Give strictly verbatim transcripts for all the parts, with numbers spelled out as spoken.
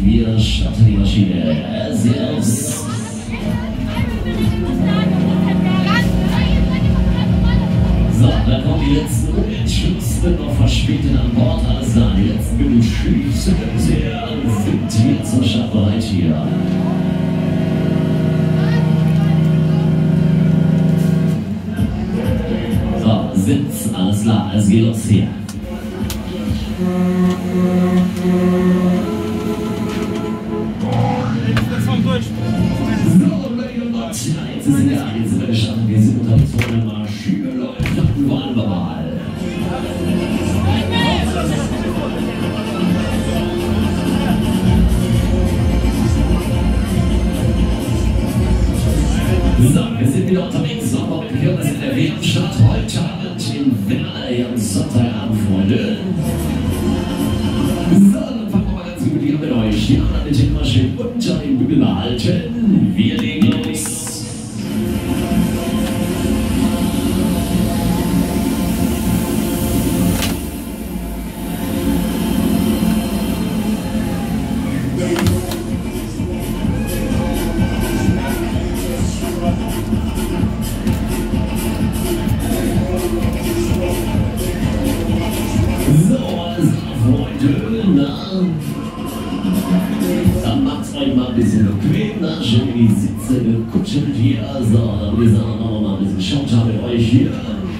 wir starten die Maschine. Servus. So, dann kommen die letzten Schützen noch verspätet an Bord. Alles klar, die letzten Minuten Schützen sehr sind hier zur Startbereit hier. So, Sitz, alles klar, es geht los hier. So, Leute und Leute, jetzt ist egal, jetzt sind wir geschaffen, wir sind unterwegs vor der Maschine, Leute, dann wollen wir mal. So, wir sind wieder unterwegs, nochmal mit Kirmes in der W M-Stadt, heute Abend in Werner, am Sonntagabend, Freunde. So, dann fangen wir mal ganz gut hier mit euch. Ja, dann bitte immer schön unter den Bügel behalten. Wir legen los. Dann macht's euch mal ein bisschen bequem, schön in die Sitze gekuschelt hier. So, dann würde ich sagen, machen wir mal ein bisschen Showtime mit euch hier.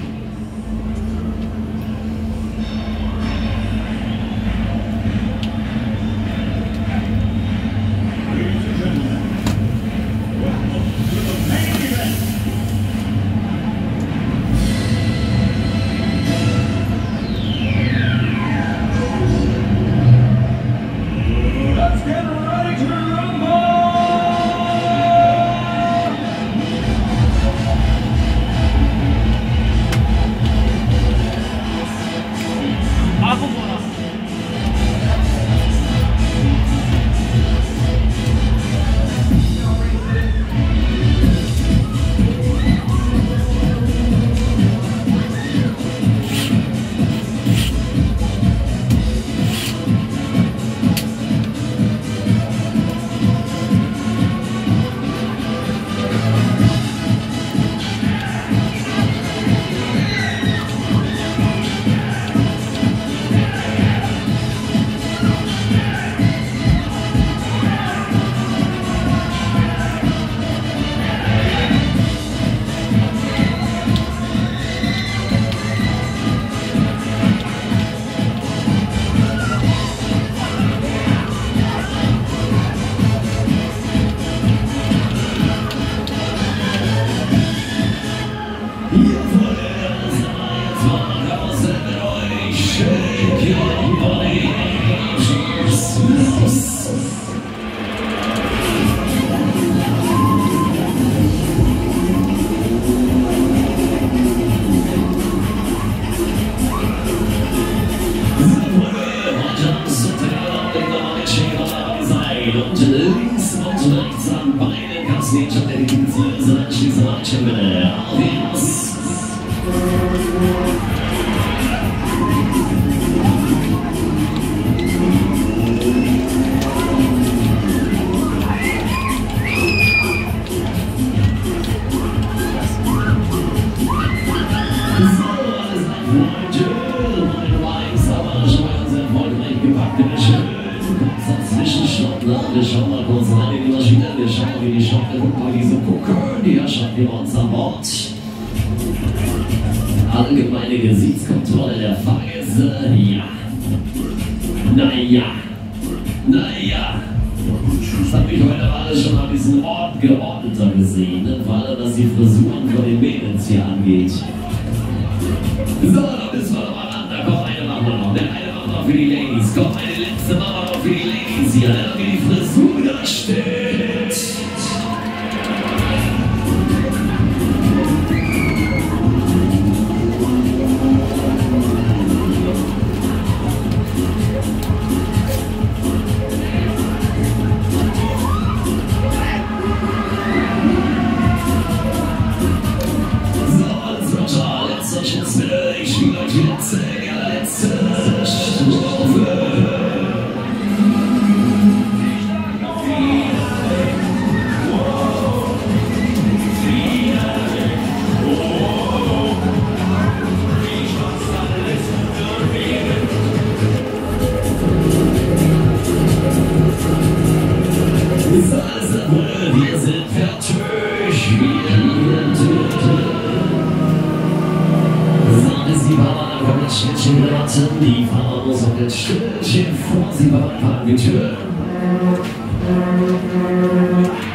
Und links und rechts an beiden Kasten, schon der Gipfel, so dann schließen wir schon wieder auf jetzt. Wir schauen mal kurz rein in die Maschine, wir schauen mal, wie die schauen, wir gucken mal, wie die so gucken. Die Herrschaft hier bei uns an Bord. Allgemeine Gesichtskontrolle der Fahrgäste, ja. Naja, naja. Das habe ich heute alles schon mal ein bisschen ord geordneter gesehen, ne? Vor allem, was die Frisuren von den Mädels hier angeht. So, da müssen wir noch mal ran, da kommt eine machen wir noch, der eine macht noch für die Ladies, komm, eine letzte machen wir noch für die Ladies hier, ne? Wie die Frisur da steht. warten, die Fahrer muss auf den Stück, vor sie beim Parkgetür.